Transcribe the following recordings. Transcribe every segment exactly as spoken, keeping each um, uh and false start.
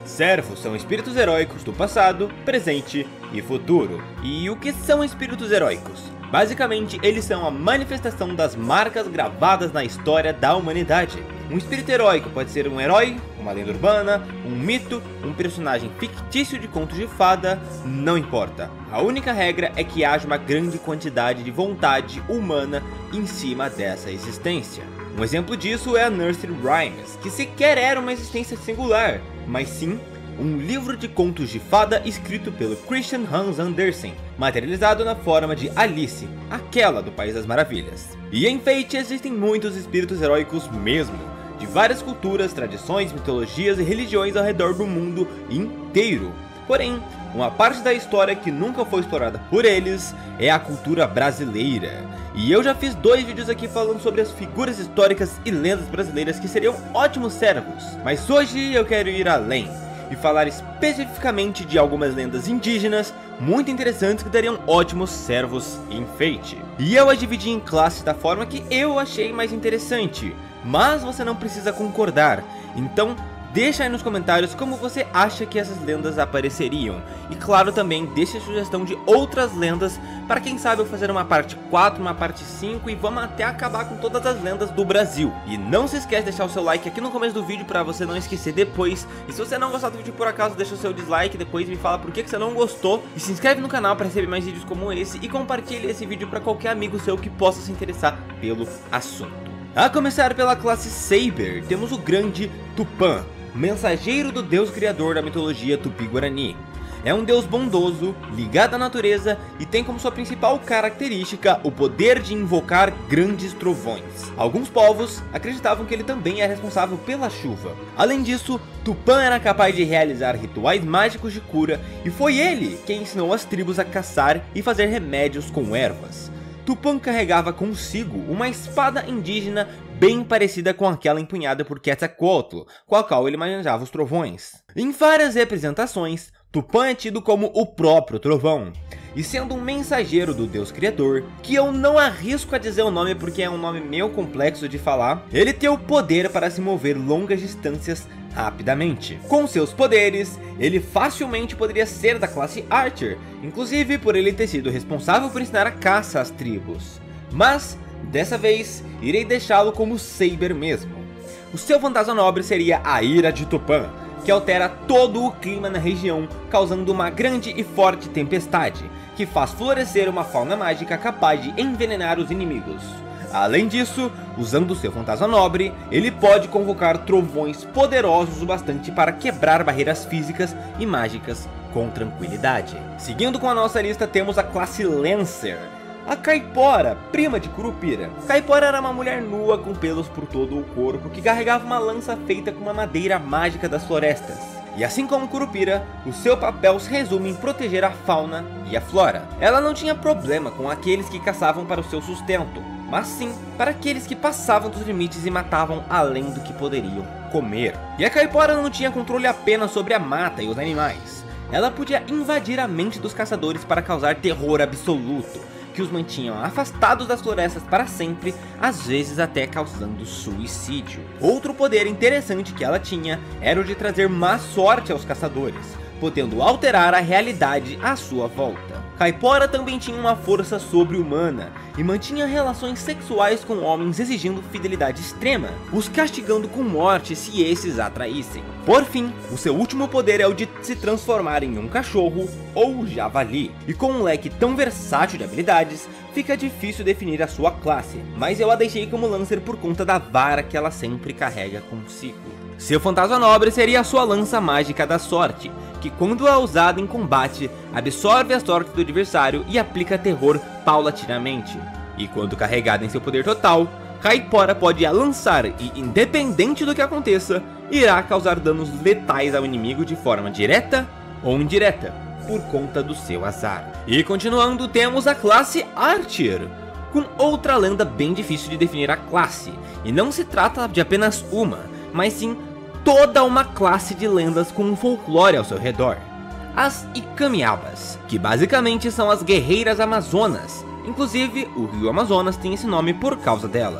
Servos são espíritos heróicos do passado, presente e futuro. E o que são espíritos heróicos? Basicamente, eles são a manifestação das marcas gravadas na história da humanidade. Um espírito heróico pode ser um herói, uma lenda urbana, um mito, um personagem fictício de contos de fada, não importa. A única regra é que haja uma grande quantidade de vontade humana em cima dessa existência. Um exemplo disso é a Nursery Rhymes, que sequer era uma existência singular, mas sim um livro de contos de fada escrito pelo Christian Hans Andersen, materializado na forma de Alice, aquela do País das Maravilhas. E em Fate existem muitos espíritos heróicos mesmo, de várias culturas, tradições, mitologias e religiões ao redor do mundo inteiro. Porém, uma parte da história que nunca foi explorada por eles é a cultura brasileira. E eu já fiz dois vídeos aqui falando sobre as figuras históricas e lendas brasileiras que seriam ótimos servos. Mas hoje eu quero ir além e falar especificamente de algumas lendas indígenas muito interessantes que dariam ótimos servos em Fate. E eu as dividi em classes da forma que eu achei mais interessante, mas você não precisa concordar, então deixa aí nos comentários como você acha que essas lendas apareceriam. E claro, também deixa a sugestão de outras lendas para quem sabe eu fazer uma parte quatro, uma parte cinco e vamos até acabar com todas as lendas do Brasil. E não se esquece de deixar o seu like aqui no começo do vídeo para você não esquecer depois. E se você não gostar do vídeo por acaso, deixa o seu dislike depois e me fala por que você não gostou. E se inscreve no canal para receber mais vídeos como esse e compartilhe esse vídeo para qualquer amigo seu que possa se interessar pelo assunto. A começar pela classe Saber, temos o grande Tupã, mensageiro do deus criador da mitologia Tupi-Guarani. É um deus bondoso, ligado à natureza e tem como sua principal característica o poder de invocar grandes trovões. Alguns povos acreditavam que ele também é responsável pela chuva. Além disso, Tupã era capaz de realizar rituais mágicos de cura e foi ele quem ensinou as tribos a caçar e fazer remédios com ervas. Tupã carregava consigo uma espada indígena bem parecida com aquela empunhada por Quetzalcoatl, com a qual ele manejava os trovões. Em várias representações, Tupã é tido como o próprio trovão, e sendo um mensageiro do deus criador, que eu não arrisco a dizer o nome porque é um nome meio complexo de falar, ele tem o poder para se mover longas distâncias rapidamente. Com seus poderes, ele facilmente poderia ser da classe Archer, inclusive por ele ter sido responsável por ensinar a caça às tribos. Mas, dessa vez, irei deixá-lo como Saber mesmo. O seu fantasma nobre seria a Ira de Tupã, que altera todo o clima na região, causando uma grande e forte tempestade, que faz florescer uma fauna mágica capaz de envenenar os inimigos. Além disso, usando seu fantasma nobre, ele pode convocar trovões poderosos o bastante para quebrar barreiras físicas e mágicas com tranquilidade. Seguindo com a nossa lista, temos a classe Lancer, a Caipora, prima de Curupira. Caipora era uma mulher nua com pelos por todo o corpo que carregava uma lança feita com uma madeira mágica das florestas. E assim como Curupira, o seu papel se resume em proteger a fauna e a flora. Ela não tinha problema com aqueles que caçavam para o seu sustento, mas sim para aqueles que passavam dos limites e matavam além do que poderiam comer. E a Caipora não tinha controle apenas sobre a mata e os animais. Ela podia invadir a mente dos caçadores para causar terror absoluto, que os mantinham afastados das florestas para sempre, às vezes até causando suicídio. Outro poder interessante que ela tinha era o de trazer má sorte aos caçadores, podendo alterar a realidade à sua volta. Caipora também tinha uma força sobre-humana e mantinha relações sexuais com homens exigindo fidelidade extrema, os castigando com morte se esses a traíssem. Por fim, o seu último poder é o de se transformar em um cachorro ou javali, e com um leque tão versátil de habilidades, fica difícil definir a sua classe, mas eu a deixei como Lancer por conta da vara que ela sempre carrega consigo. Seu fantasma nobre seria a sua lança mágica da sorte, que quando é usada em combate, absorve a sorte do adversário e aplica terror paulatinamente. E quando carregada em seu poder total, Caipora pode a lançar e, independente do que aconteça, irá causar danos letais ao inimigo de forma direta ou indireta, por conta do seu azar. E continuando, temos a classe Archer, com outra lenda bem difícil de definir a classe, e não se trata de apenas uma, mas sim toda uma classe de lendas com um folclore ao seu redor. As Ikamiabas, que basicamente são as guerreiras amazonas, inclusive o rio Amazonas tem esse nome por causa delas.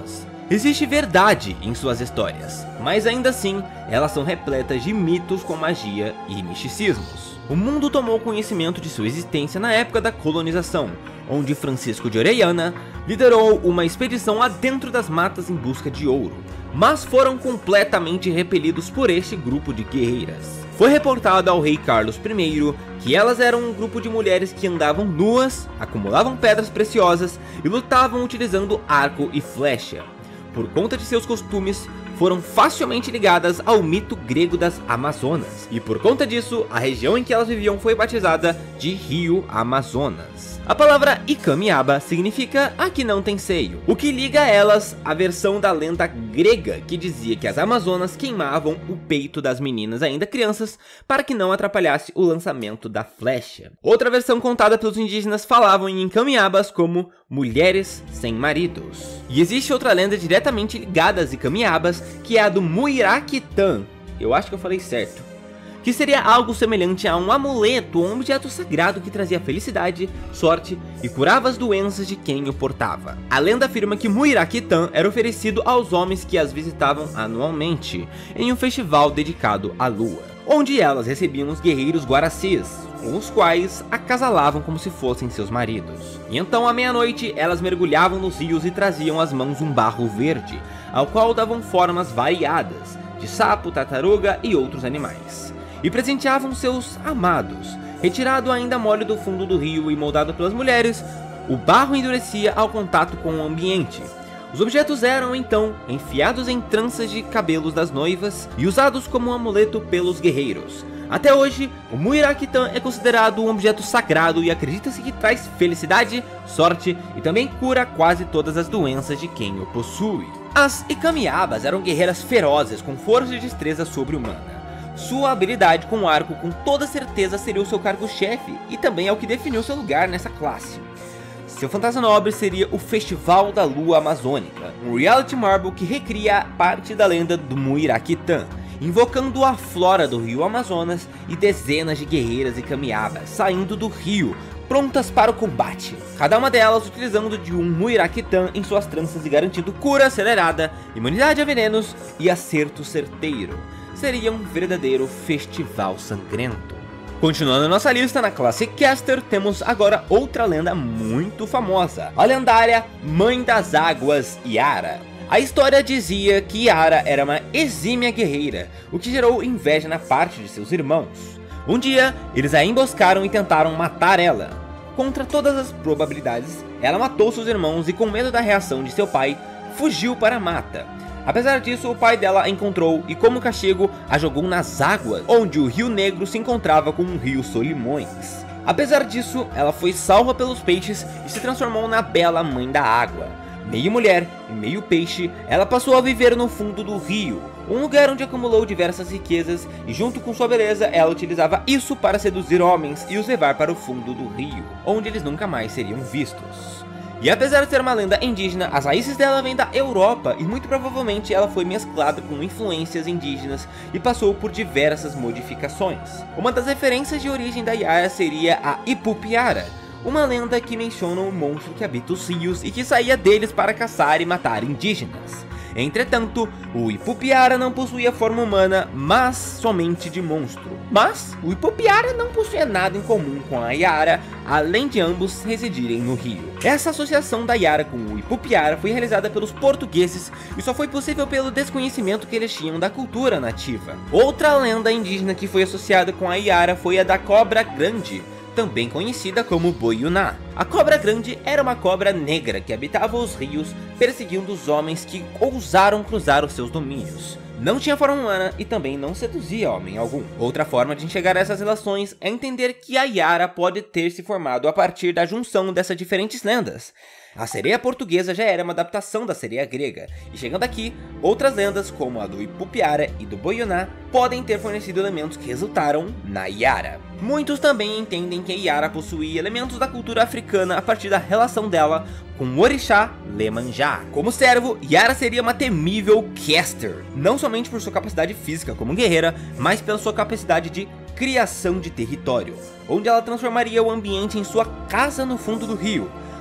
Existe verdade em suas histórias, mas ainda assim, elas são repletas de mitos com magia e misticismos. O mundo tomou conhecimento de sua existência na época da colonização, onde Francisco de Orellana liderou uma expedição adentro das matas em busca de ouro, mas foram completamente repelidos por este grupo de guerreiras. Foi reportado ao rei Carlos I que elas eram um grupo de mulheres que andavam nuas, acumulavam pedras preciosas e lutavam utilizando arco e flecha. Por conta de seus costumes, foram facilmente ligadas ao mito grego das Amazonas, e por conta disso, a região em que elas viviam foi batizada de Rio Amazonas. A palavra Ikamiaba significa a que não tem seio, o que liga a elas a versão da lenda grega que dizia que as Amazonas queimavam o peito das meninas ainda crianças para que não atrapalhasse o lançamento da flecha. Outra versão contada pelos indígenas falavam em Ikamiabas como mulheres sem maridos. E existe outra lenda diretamente ligada às Ikamiabas, que é a do Muiraquitã, eu acho que eu falei certo, que seria algo semelhante a um amuleto ou um objeto sagrado que trazia felicidade, sorte e curava as doenças de quem o portava. A lenda afirma que Muiraquitã era oferecido aos homens que as visitavam anualmente, em um festival dedicado à lua, onde elas recebiam os guerreiros guaracis, com os quais acasalavam como se fossem seus maridos. E então à meia-noite elas mergulhavam nos rios e traziam às mãos um barro verde, ao qual davam formas variadas, de sapo, tartaruga e outros animais, e presenteavam seus amados. Retirado ainda mole do fundo do rio e moldado pelas mulheres, o barro endurecia ao contato com o ambiente. Os objetos eram então enfiados em tranças de cabelos das noivas e usados como um amuleto pelos guerreiros. Até hoje, o Muiraquitã é considerado um objeto sagrado e acredita-se que traz felicidade, sorte e também cura quase todas as doenças de quem o possui. As Ikamiabas eram guerreiras ferozes com força e destreza sobre-humana. Sua habilidade com o arco com toda certeza seria o seu cargo-chefe e também é o que definiu seu lugar nessa classe. Seu fantasma nobre seria o Festival da Lua Amazônica, um reality marble que recria parte da lenda do Muiraquitã, invocando a flora do rio Amazonas e dezenas de guerreiras Ikamiabas saindo do rio, prontas para o combate, cada uma delas utilizando de um Muiraquitã em suas tranças e garantindo cura acelerada, imunidade a venenos e acerto certeiro. Seria um verdadeiro festival sangrento. Continuando nossa lista, na classe Caster, temos agora outra lenda muito famosa, a lendária Mãe das Águas, Yara. A história dizia que Yara era uma exímia guerreira, o que gerou inveja na parte de seus irmãos. Um dia, eles a emboscaram e tentaram matar ela. Contra todas as probabilidades, ela matou seus irmãos e, com medo da reação de seu pai, fugiu para a mata. Apesar disso, o pai dela a encontrou e, como castigo, a jogou nas águas, onde o Rio Negro se encontrava com o Rio Solimões. Apesar disso, ela foi salva pelos peixes e se transformou na bela Mãe da Água. Meio mulher e meio peixe, ela passou a viver no fundo do rio, um lugar onde acumulou diversas riquezas e, junto com sua beleza, ela utilizava isso para seduzir homens e os levar para o fundo do rio, onde eles nunca mais seriam vistos. E apesar de ser uma lenda indígena, as raízes dela vêm da Europa e muito provavelmente ela foi mesclada com influências indígenas e passou por diversas modificações. Uma das referências de origem da Yara seria a Ipupiara, uma lenda que menciona um monstro que habita os rios e que saía deles para caçar e matar indígenas. Entretanto, o Ipupiara não possuía forma humana, mas somente de monstro. Mas o Ipupiara não possuía nada em comum com a Yara, além de ambos residirem no rio. Essa associação da Yara com o Ipupiara foi realizada pelos portugueses e só foi possível pelo desconhecimento que eles tinham da cultura nativa. Outra lenda indígena que foi associada com a Yara foi a da Cobra Grande, também conhecida como Boiuná. A cobra grande era uma cobra negra que habitava os rios, perseguindo os homens que ousaram cruzar os seus domínios. Não tinha forma humana e também não seduzia homem algum. Outra forma de enxergar essas relações é entender que a Yara pode ter se formado a partir da junção dessas diferentes lendas. A sereia portuguesa já era uma adaptação da sereia grega, e chegando aqui, outras lendas como a do Ipupiara e do Boiuná podem ter fornecido elementos que resultaram na Yara. Muitos também entendem que a Yara possuía elementos da cultura africana a partir da relação dela com o orixá Iemanjá. Como servo, Yara seria uma temível caster, não somente por sua capacidade física como guerreira, mas pela sua capacidade de criação de território, onde ela transformaria o ambiente em sua casa no fundo do rio.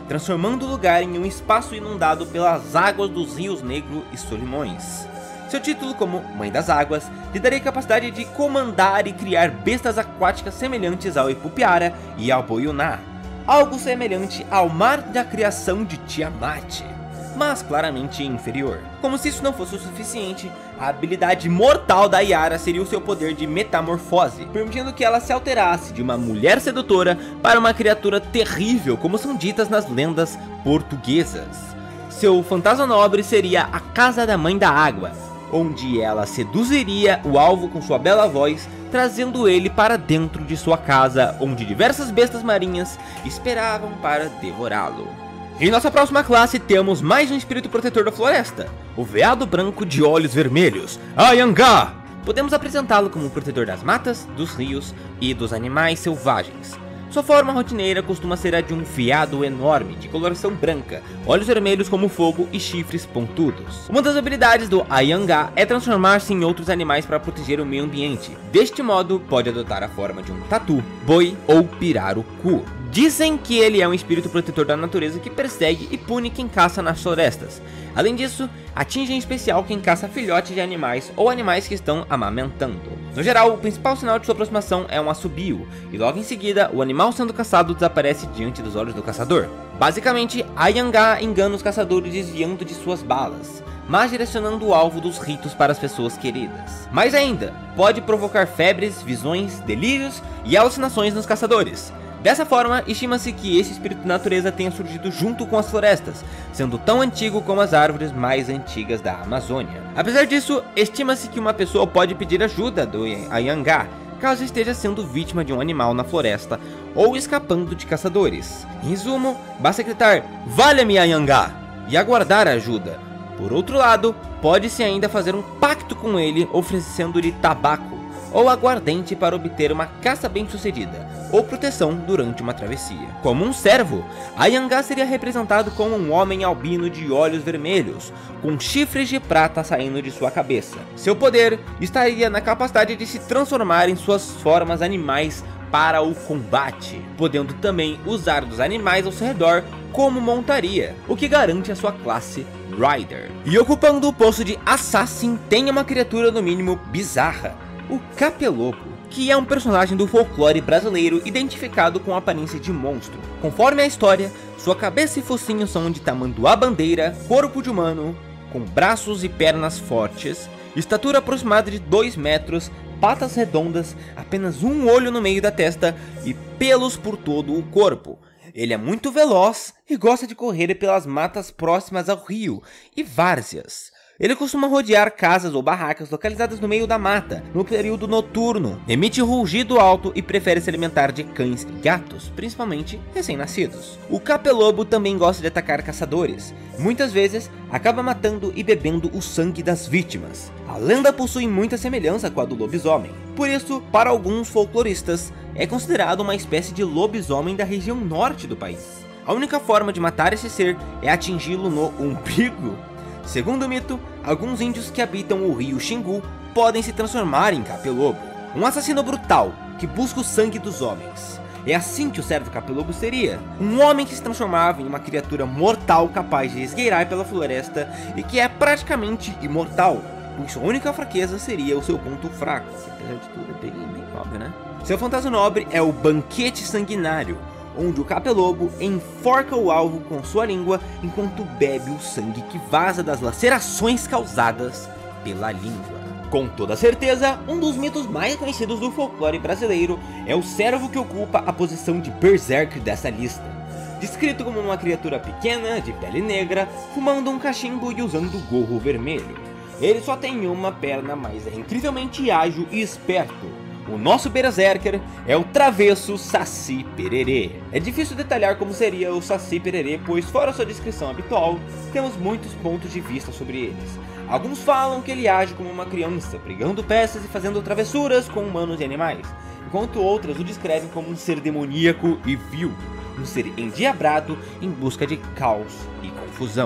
transformando o lugar em um espaço inundado pelas águas dos rios Negro e Solimões. Seu título como Mãe das Águas lhe daria a capacidade de comandar e criar bestas aquáticas semelhantes ao Ipupiara e ao Boiuná, algo semelhante ao mar da criação de Tiamat, mas claramente inferior. Como se isso não fosse o suficiente, a habilidade mortal da Yara seria o seu poder de metamorfose, permitindo que ela se alterasse de uma mulher sedutora para uma criatura terrível, como são ditas nas lendas portuguesas. Seu fantasma nobre seria a Casa da Mãe da Água, onde ela seduziria o alvo com sua bela voz, trazendo ele para dentro de sua casa, onde diversas bestas marinhas esperavam para devorá-lo. Em nossa próxima classe temos mais um espírito protetor da floresta, o veado branco de olhos vermelhos, Ayangá. Podemos apresentá-lo como protetor das matas, dos rios e dos animais selvagens. Sua forma rotineira costuma ser a de um veado enorme, de coloração branca, olhos vermelhos como fogo e chifres pontudos. Uma das habilidades do Ayangá é transformar-se em outros animais para proteger o meio ambiente. Deste modo, pode adotar a forma de um tatu, boi ou pirarucu. Dizem que ele é um espírito protetor da natureza que persegue e pune quem caça nas florestas. Além disso, atinge em especial quem caça filhotes de animais ou animais que estão amamentando. No geral, o principal sinal de sua aproximação é um assobio, e logo em seguida, o animal sendo caçado desaparece diante dos olhos do caçador. Basicamente, Ayangá engana os caçadores desviando de suas balas, mas direcionando o alvo dos ritos para as pessoas queridas. Mais ainda, pode provocar febres, visões, delírios e alucinações nos caçadores. Dessa forma, estima-se que esse espírito de natureza tenha surgido junto com as florestas, sendo tão antigo como as árvores mais antigas da Amazônia. Apesar disso, estima-se que uma pessoa pode pedir ajuda do Ayangá, caso esteja sendo vítima de um animal na floresta ou escapando de caçadores. Em resumo, basta gritar "Valha-me, Ayangá!" e aguardar a ajuda. Por outro lado, pode-se ainda fazer um pacto com ele, oferecendo-lhe tabaco ou aguardente para obter uma caça bem-sucedida, ou proteção durante uma travessia. Como um servo, Ayangá seria representado como um homem albino de olhos vermelhos, com chifres de prata saindo de sua cabeça. Seu poder estaria na capacidade de se transformar em suas formas animais para o combate, podendo também usar dos animais ao seu redor como montaria, o que garante a sua classe Rider. E ocupando o posto de Assassin tem uma criatura no mínimo bizarra, o Capelobo, que é um personagem do folclore brasileiro identificado com a aparência de monstro. Conforme a história, sua cabeça e focinho são de tamanduá bandeira, corpo de humano, com braços e pernas fortes, estatura aproximada de dois metros, patas redondas, apenas um olho no meio da testa e pelos por todo o corpo. Ele é muito veloz e gosta de correr pelas matas próximas ao rio e várzeas. Ele costuma rodear casas ou barracas localizadas no meio da mata, no período noturno, emite rugido alto e prefere se alimentar de cães e gatos, principalmente recém-nascidos. O Capelobo também gosta de atacar caçadores, muitas vezes acaba matando e bebendo o sangue das vítimas. A lenda possui muita semelhança com a do lobisomem, por isso, para alguns folcloristas, é considerado uma espécie de lobisomem da região norte do país. A única forma de matar esse ser é atingi-lo no umbigo. Segundo o mito, alguns índios que habitam o rio Xingu podem se transformar em Capelobo, um assassino brutal que busca o sangue dos homens. É assim que o servo Capelobo seria, um homem que se transformava em uma criatura mortal capaz de esgueirar pela floresta e que é praticamente imortal, pois sua única fraqueza seria o seu ponto fraco, que apesar de tudo é bem, bem óbvio, né? Seu fantasma nobre é o Banquete Sanguinário, onde o Capelobo enforca o alvo com sua língua enquanto bebe o sangue que vaza das lacerações causadas pela língua. Com toda certeza, um dos mitos mais conhecidos do folclore brasileiro é o servo que ocupa a posição de Berserker dessa lista. Descrito como uma criatura pequena, de pele negra, fumando um cachimbo e usando gorro vermelho. Ele só tem uma perna, mas é incrivelmente ágil e esperto. O nosso Berserker é o travesso Saci Pererê. É difícil detalhar como seria o Saci Pererê, pois fora sua descrição habitual, temos muitos pontos de vista sobre eles. Alguns falam que ele age como uma criança, brigando peças e fazendo travessuras com humanos e animais, enquanto outras o descrevem como um ser demoníaco e vil, um ser endiabrado em busca de caos e confusão.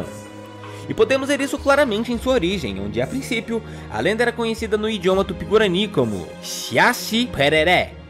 E podemos ver isso claramente em sua origem, onde a princípio a lenda era conhecida no idioma tupi-guarani como Saci Pererê,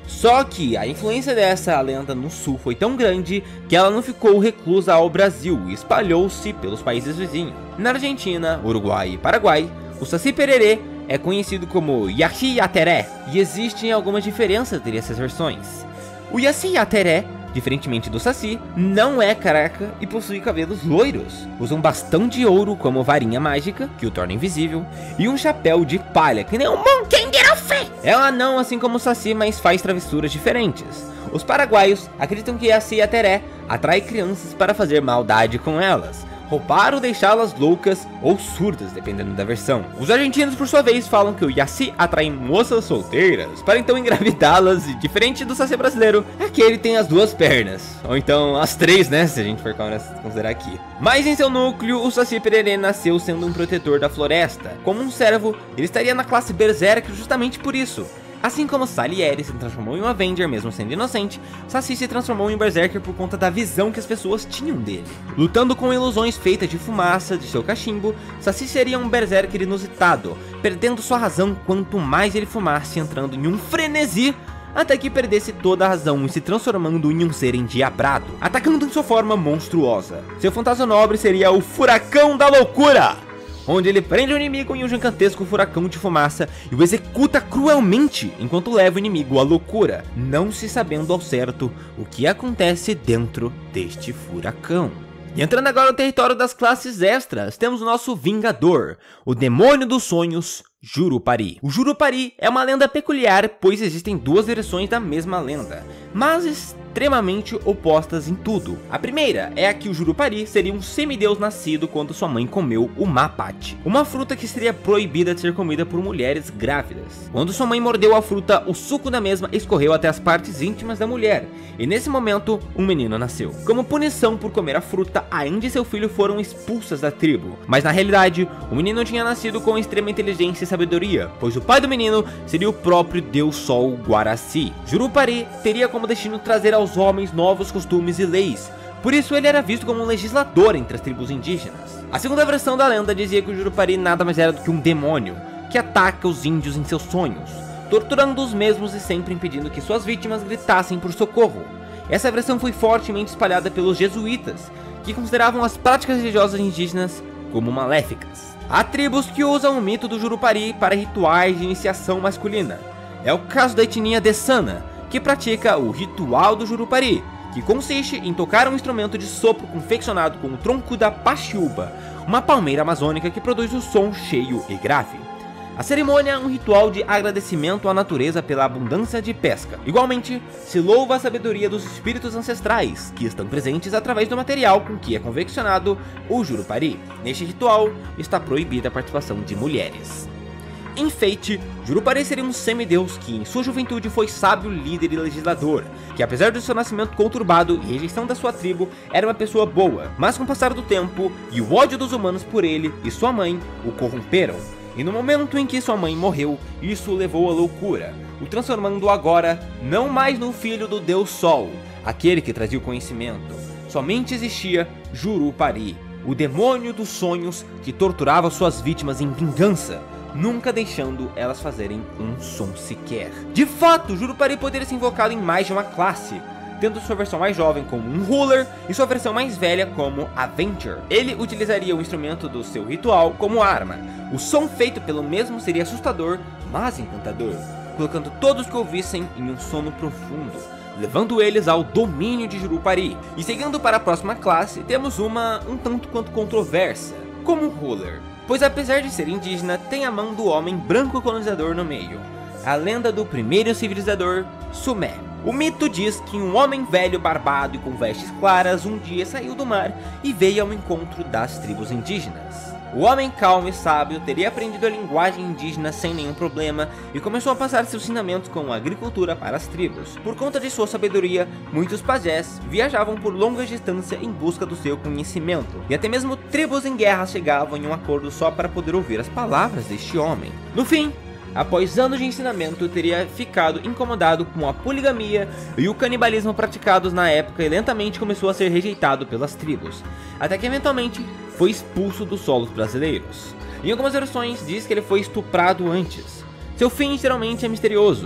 Só que a influência dessa lenda no sul foi tão grande que ela não ficou reclusa ao Brasil e espalhou-se pelos países vizinhos. Na Argentina, Uruguai e Paraguai, o Saci Pererê é conhecido como Yaci Yateré, e existem algumas diferenças entre essas versões. O Yaci Yateré, diferentemente do Saci, não é careca e possui cabelos loiros. Usa um bastão de ouro como varinha mágica, que o torna invisível, e um chapéu de palha, que nem um Monkenguerofe. É um anão assim como o Saci, mas faz travessuras diferentes. Os paraguaios acreditam que Yaci Yateré atrai crianças para fazer maldade com elas, roubar ou deixá-las loucas ou surdas, dependendo da versão. Os argentinos, por sua vez, falam que o Yaci atrai moças solteiras para então engravidá-las, e diferente do Saci brasileiro, aquele tem as duas pernas, ou então as três, né, se a gente for considerar aqui. Mas em seu núcleo, o Saci Pererê nasceu sendo um protetor da floresta. Como um servo, ele estaria na classe Berserk justamente por isso. Assim como Salieri se transformou em um Avenger mesmo sendo inocente, Saci se transformou em um Berserker por conta da visão que as pessoas tinham dele. Lutando com ilusões feitas de fumaça de seu cachimbo, Saci seria um Berserker inusitado, perdendo sua razão quanto mais ele fumasse, entrando em um frenesi, até que perdesse toda a razão e se transformando em um ser endiabrado, atacando em sua forma monstruosa. Seu fantasma nobre seria o Furacão da Loucura, onde ele prende o inimigo em um gigantesco furacão de fumaça e o executa cruelmente enquanto leva o inimigo à loucura, não se sabendo ao certo o que acontece dentro deste furacão. E entrando agora no território das classes extras, temos o nosso Vingador, o Demônio dos Sonhos, Jurupari. O Jurupari é uma lenda peculiar, pois existem duas versões da mesma lenda, mas extremamente opostas em tudo. A primeira é a que o Jurupari seria um semideus nascido quando sua mãe comeu o mapate, uma fruta que seria proibida de ser comida por mulheres grávidas. Quando sua mãe mordeu a fruta, o suco da mesma escorreu até as partes íntimas da mulher, e nesse momento, um menino nasceu. Como punição por comer a fruta, a Andy e seu filho foram expulsas da tribo, mas na realidade, o menino tinha nascido com extrema inteligência e sabedoria, pois o pai do menino seria o próprio Deus Sol Guaraci. Jurupari teria como destino trazer aos homens novos costumes e leis, por isso ele era visto como um legislador entre as tribos indígenas. A segunda versão da lenda dizia que o Jurupari nada mais era do que um demônio, que ataca os índios em seus sonhos, torturando os mesmos e sempre impedindo que suas vítimas gritassem por socorro. Essa versão foi fortemente espalhada pelos jesuítas, que consideravam as práticas religiosas indígenas como maléficas. Há tribos que usam o mito do Jurupari para rituais de iniciação masculina. É o caso da etnia Dessana, que pratica o ritual do Jurupari, que consiste em tocar um instrumento de sopro confeccionado com o tronco da paxiúba, uma palmeira amazônica que produz o som cheio e grave. A cerimônia é um ritual de agradecimento à natureza pela abundância de pesca. Igualmente, se louva a sabedoria dos espíritos ancestrais, que estão presentes através do material com que é confeccionado o Jurupari. Neste ritual, está proibida a participação de mulheres. Enfeite, Jurupari seria um semideus que em sua juventude foi sábio, líder e legislador, que apesar do seu nascimento conturbado e rejeição da sua tribo, era uma pessoa boa, mas com o passar do tempo e o ódio dos humanos por ele e sua mãe o corromperam. E no momento em que sua mãe morreu, isso o levou à loucura, o transformando agora não mais no filho do Deus Sol, aquele que trazia o conhecimento. Somente existia Jurupari, o demônio dos sonhos que torturava suas vítimas em vingança, nunca deixando elas fazerem um som sequer. De fato, Jurupari poderia ser invocado em mais de uma classe, tendo sua versão mais jovem como um Ruler e sua versão mais velha como Avenger. Ele utilizaria o instrumento do seu ritual como arma. O som feito pelo mesmo seria assustador, mas encantador, colocando todos que ouvissem em um sono profundo, levando eles ao domínio de Jurupari. E seguindo para a próxima classe, temos uma um tanto quanto controversa, como o Ruler, pois apesar de ser indígena, tem a mão do homem branco colonizador no meio. A lenda do primeiro civilizador, Sumé. O mito diz que um homem velho barbado e com vestes claras um dia saiu do mar e veio ao encontro das tribos indígenas. O homem calmo e sábio teria aprendido a linguagem indígena sem nenhum problema e começou a passar seus ensinamentos com a agricultura para as tribos. Por conta de sua sabedoria, muitos pajés viajavam por longas distâncias em busca do seu conhecimento, e até mesmo tribos em guerra chegavam em um acordo só para poder ouvir as palavras deste homem. No fim, após anos de ensinamento, teria ficado incomodado com a poligamia e o canibalismo praticados na época e lentamente começou a ser rejeitado pelas tribos, até que eventualmente foi expulso dos solos brasileiros. Em algumas versões diz que ele foi estuprado antes. Seu fim geralmente é misterioso.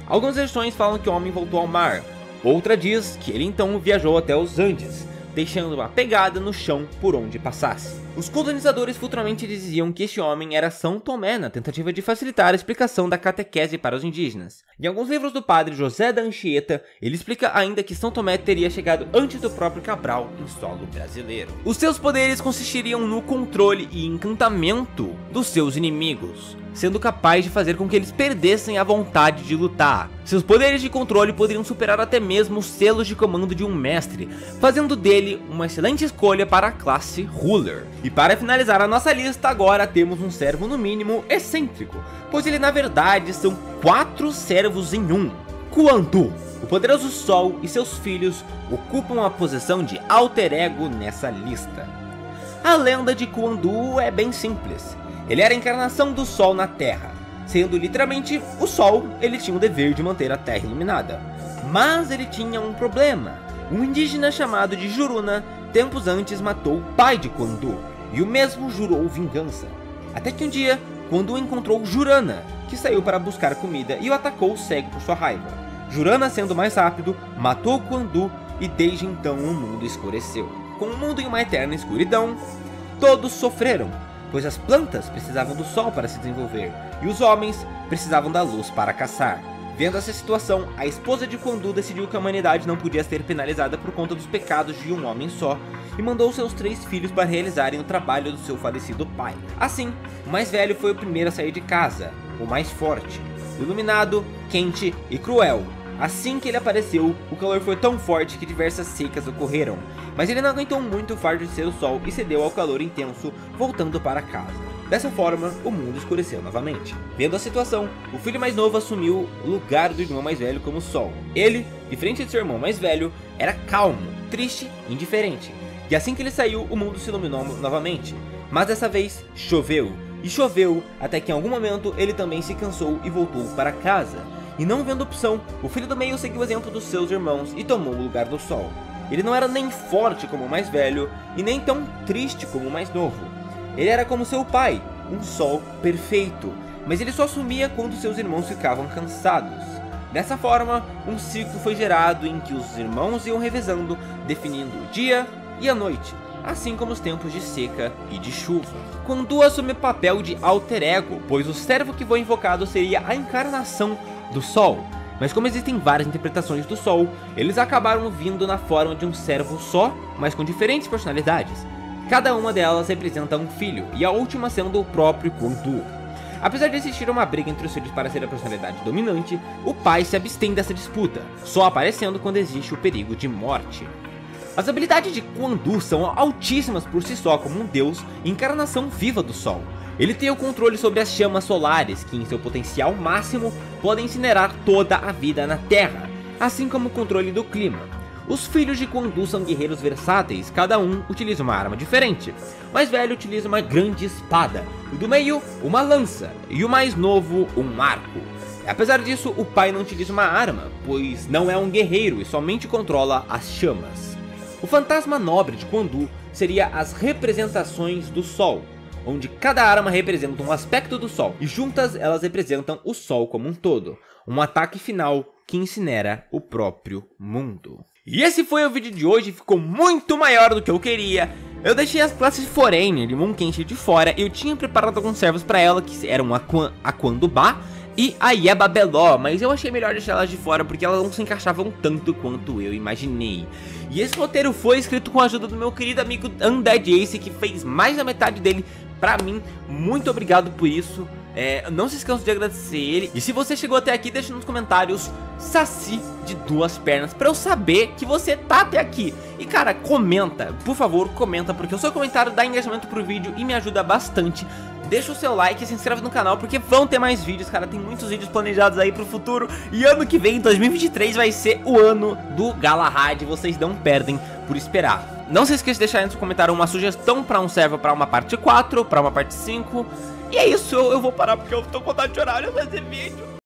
Algumas versões falam que o homem voltou ao mar, outra diz que ele então viajou até os Andes, deixando uma pegada no chão por onde passasse. Os colonizadores futuramente diziam que este homem era São Tomé na tentativa de facilitar a explicação da catequese para os indígenas. Em alguns livros do padre José da Anchieta, ele explica ainda que São Tomé teria chegado antes do próprio Cabral em solo brasileiro. Os seus poderes consistiriam no controle e encantamento dos seus inimigos, sendo capaz de fazer com que eles perdessem a vontade de lutar. Seus poderes de controle poderiam superar até mesmo os selos de comando de um mestre, fazendo dele uma excelente escolha para a classe Ruler. E para finalizar a nossa lista, agora temos um servo no mínimo excêntrico, pois ele na verdade são quatro servos em um. Kuan-Du, o poderoso Sol e seus filhos ocupam a posição de alter ego nessa lista. A lenda de Kuan-Du é bem simples. Ele era a encarnação do Sol na Terra. Sendo literalmente o Sol, ele tinha o dever de manter a Terra iluminada. Mas ele tinha um problema. Um indígena chamado de Juruna, tempos antes matou o pai de Kuan-Du, e o mesmo jurou vingança. Até que um dia, Kuan-Du encontrou Jurana, que saiu para buscar comida e o atacou cego por sua raiva. Jurana, sendo mais rápido, matou Kuan-Du e desde então o mundo escureceu. Com o mundo em uma eterna escuridão, todos sofreram, pois as plantas precisavam do sol para se desenvolver, e os homens precisavam da luz para caçar. Vendo essa situação, a esposa de Kuan-Du decidiu que a humanidade não podia ser penalizada por conta dos pecados de um homem só, e mandou seus três filhos para realizarem o trabalho do seu falecido pai. Assim, o mais velho foi o primeiro a sair de casa, o mais forte, iluminado, quente e cruel. Assim que ele apareceu, o calor foi tão forte que diversas secas ocorreram, mas ele não aguentou muito o fardo de ser o sol e cedeu ao calor intenso, voltando para casa. Dessa forma, o mundo escureceu novamente. Vendo a situação, o filho mais novo assumiu o lugar do irmão mais velho como sol. Ele, diferente de seu irmão mais velho, era calmo, triste e indiferente. E assim que ele saiu, o mundo se iluminou novamente. Mas dessa vez, choveu. E choveu até que em algum momento ele também se cansou e voltou para casa. E não vendo opção, o filho do meio seguiu o exemplo dos seus irmãos e tomou o lugar do sol. Ele não era nem forte como o mais velho e nem tão triste como o mais novo. Ele era como seu pai, um sol perfeito, mas ele só sumia quando seus irmãos ficavam cansados. Dessa forma, um ciclo foi gerado em que os irmãos iam revezando, definindo o dia e a noite, assim como os tempos de seca e de chuva. Kuan-Du assume o papel de alter ego, pois o servo que foi invocado seria a encarnação do Sol. Mas como existem várias interpretações do Sol, eles acabaram vindo na forma de um servo só, mas com diferentes personalidades. Cada uma delas representa um filho, e a última sendo o próprio Kuan-Du. Apesar de existir uma briga entre os filhos para ser a personalidade dominante, o pai se abstém dessa disputa, só aparecendo quando existe o perigo de morte. As habilidades de Kuan-Du são altíssimas por si só como um deus e encarnação viva do Sol. Ele tem o controle sobre as chamas solares, que em seu potencial máximo podem incinerar toda a vida na Terra, assim como o controle do clima. Os filhos de Kuan-Du são guerreiros versáteis, cada um utiliza uma arma diferente. O mais velho utiliza uma grande espada, o do meio uma lança e o mais novo um arco. Apesar disso, o pai não utiliza uma arma, pois não é um guerreiro e somente controla as chamas. O fantasma nobre de Kuan-Du seria as representações do Sol, onde cada arma representa um aspecto do Sol, e juntas elas representam o Sol como um todo, um ataque final que incinera o próprio mundo. E esse foi o vídeo de hoje, ficou muito maior do que eu queria. Eu deixei as classes Foreigner e Monkenshi de fora, e eu tinha preparado alguns servos para ela, que eram a, Quan, a Quandubá e a Yebabeló, mas eu achei melhor deixar elas de fora porque elas não se encaixavam tanto quanto eu imaginei. E esse roteiro foi escrito com a ajuda do meu querido amigo Undead Ace, que fez mais da metade dele pra mim. Muito obrigado por isso. É, não se esqueça de agradecer ele. E se você chegou até aqui, deixa nos comentários Saci de duas pernas, pra eu saber que você tá até aqui. E cara, comenta, por favor, comenta, porque o seu comentário dá engajamento pro vídeo e me ajuda bastante. Deixa o seu like e se inscreve no canal, porque vão ter mais vídeos, cara. Tem muitos vídeos planejados aí pro futuro. E ano que vem, dois mil e vinte e três, vai ser o ano do Galahad. Vocês não perdem por esperar. Não se esqueça de deixar aí no seu comentário uma sugestão pra um server pra uma parte quatro, pra uma parte cinco. E é isso, eu, eu vou parar porque eu tô com vontade de chorar, olha esse vídeo.